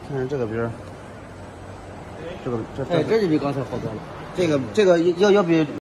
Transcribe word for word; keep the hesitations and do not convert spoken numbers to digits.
看看这个边儿，这个这哎，这就比刚才好多了。 这个这个要要比